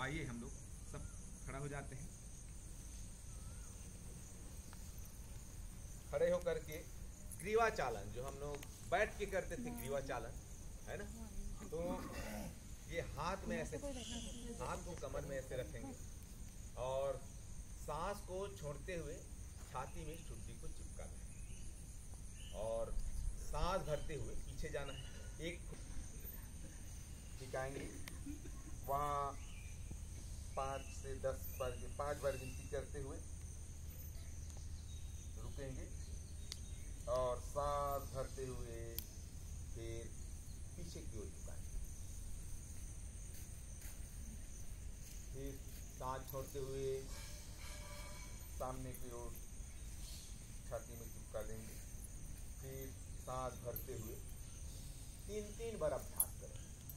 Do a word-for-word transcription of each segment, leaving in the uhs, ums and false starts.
आइए हम लोग सब खड़ा हो जाते हैं। खड़े होकर के ग्रीवा चालन, जो हम लोग बैठ के करते थे ग्रीवा चालन, है ना, तो ये हाथ में ऐसे, हाथ को कमर में ऐसे रखेंगे और सांस को छोड़ते हुए छाती में चुड्डी को चिपकाना है और सांस भरते हुए पीछे जाना है। एक टिकाएंगे, वहाँ पाँच से दस बार, पाँच बार गिनती करते हुए रुकेंगे और सांस भरते हुए फिर पीछे की ओर झुकाएंगे, फिर सांस छोड़ते हुए सामने की ओर छाती में चिपका देंगे, फिर सांस भरते हुए तीन तीन बार अभ्यास करें।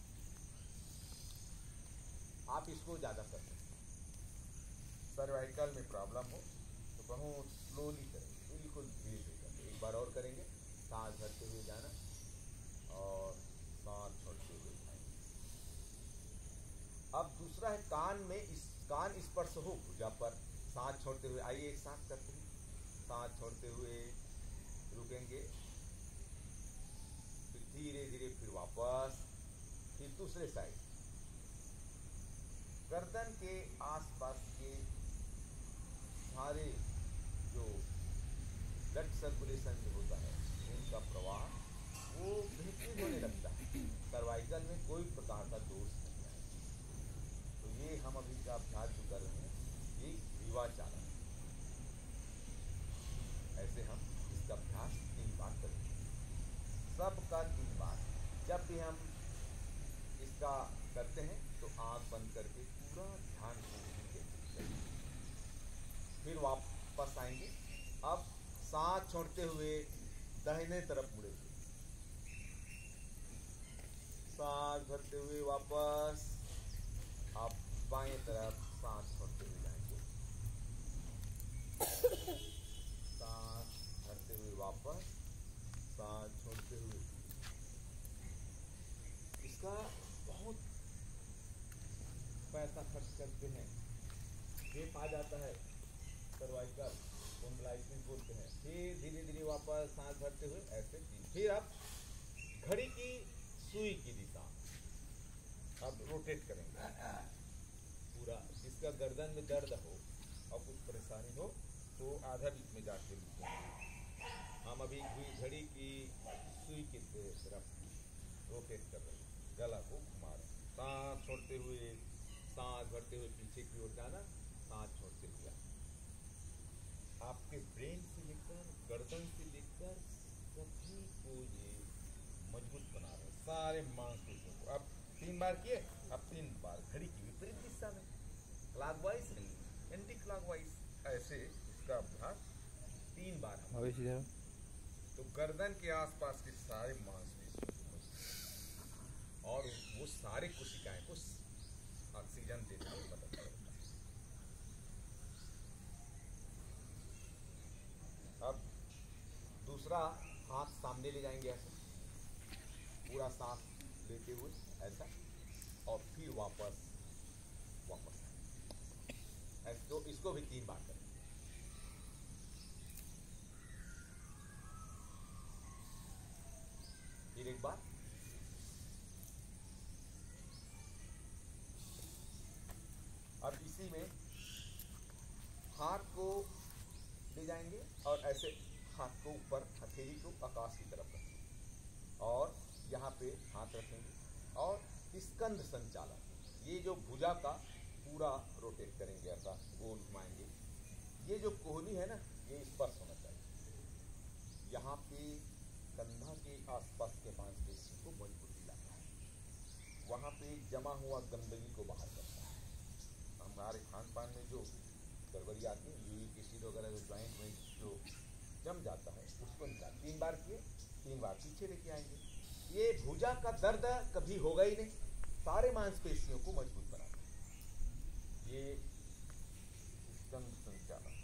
आप इसको ज़्यादा कर सकते हैं। सर्वाइकल में प्रॉब्लम हो तो बहुत स्लोली करेंगे, बिल्कुल धीरे धीरे करेंगे। एक बार और करेंगे, सांस भरते हुए जाना और सांस छोड़ते हुए जाएंगे। अब दूसरा है कान में, इस कान स्पर्श हो भुजा पर, सांस छोड़ते हुए। आइए एक साथ करते हैं, सांस छोड़ते हुए रुकेंगे, फिर धीरे धीरे फिर वापस, फिर दूसरे साइड। गर्दन के आसपास के सारे जो ब्लड सर्कुलेशन जो होता है, उनका प्रवाह वो बेहतरीन होने लगता है। सर्वाइकल में कोई प्रकार का दोष नहीं है। तो ये हम अभी का अभ्यास जो कर रहे हैं, ये ग्रीवा चालन है। ऐसे हम इसका अभ्यास तीन बार करेंगे, सबका तीन बार। जब भी हम इसका करते हैं तो आंख बंद करके पूरा ध्यान केंद्रित करेंगे, फिर वापस आएंगे। अब सांस छोड़ते हुए दाहिने तरफ मुड़ेंगे, सांस भरते हुए वापस आप बाएं तरफ सांस छोड़ते हुए जाएंगे, सांस भरते हुए वापस, सांस छोड़ते हुए। इसका बहुत पैसा खर्च करते हैं, गेप आ जाता है, सर्वाइकल स्पॉन्डिलाइटिस बोलते हैं। फिर धीरे धीरे वापस सांस भरते हुए ऐसे। फिर अब घड़ी की सुई की दिशा अब रोटेट करेंगे पूरा। जिसका गर्दन में दर्द हो और कुछ परेशानी हो तो आधा बीच में जाके रुकेंगे। हम अभी घड़ी की सुई की तरफ रोटेट कर रहे हैं, गला को घुमा रहे हैं। सांस छोड़ते हुए, सांस भरते हुए पीछे की ओर जाना, सांस छोड़ते हुए। आपके ब्रेन से लेकर गर्दन से लेकर सभी को ये मजबूत बना रहे हैं, सारे मांसपेशियों को। अब तीन बार किए, अब तीन बार घड़ी की विपरीत दिशा में, क्लॉकवाइज नहीं, एंटी क्लॉकवाइज, ऐसे इसका अभ्यास तीन बार हम। तो गर्दन के आसपास के सारे मांसपेशियों को और वो सारे कोशिकाएं को ऑक्सीजन देने में मदद करता है। अब दूसरा हाथ सामने ले जाएंगे ऐसे, पूरा सांस लेते हुए ऐसा, और फिर वापस वापस ऐसे। तो इसको भी तीन बार करें। फिर एक बार, अब इसी में हाथ को ले जाएंगे और ऐसे हाथ को ऊपर, हथेली को आकाश की तरफ रखेंगे और यहाँ पे हाथ रखेंगे और स्कंद संचालन, ये जो भुजा का पूरा रोटेट करेंगे, ऐसा गोल घुमाएंगे। ये जो कोहनी है ना, ये स्पर्श होना चाहिए। यहाँ पे कंधा के आसपास के मांसपेशियों को मजबूती लाता है, वहाँ पे जमा हुआ गंदगी को बाहर करता है। हमारे खान पान में जो गड़बड़ी आती है, यूरिक एसिड वगैरह जो ज्वाइंट में जो जम जाता है, उसको निकाल। तीन बार किए, तीन बार पीछे लेके आएंगे। ये भुजा का दर्द कभी होगा ही नहीं, सारे मांसपेशियों को मजबूत बनाता है। ये स्कंद संचालन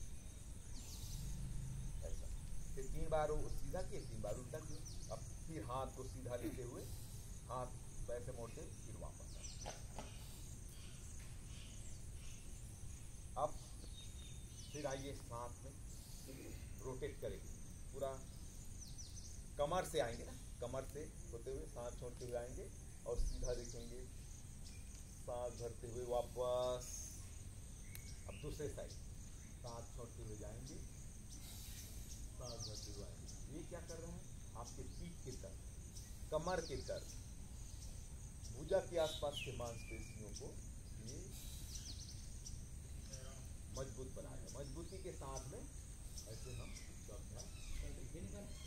ऐसा। फिर तीन बार वो सीधा किए, तीन बार उल्टा किए। अब फिर हाथ को सीधा लेते हुए हाथ पैसे मोड़ते फिर वापस आए। आइए साथ में रोटेट करेंगे, पूरा कमर से आएंगे ना, कमर से होते हुए सांस छोड़ते हुए आएंगे और सीधा देखेंगे, सांस भरते हुए वापस। अब दूसरे साइड सांस छोड़ते हुए जाएंगे, सांस भरते हुए आएंगे। ये क्या कर रहे हैं, आपके पीठ के दर्द, कमर के दर्द, भुजा के आसपास के मांसपेशियों को ये मजबूत बना रहे हैं। मजबूती के साथ में ऐसे हम इसका अभ्यास करेंगे।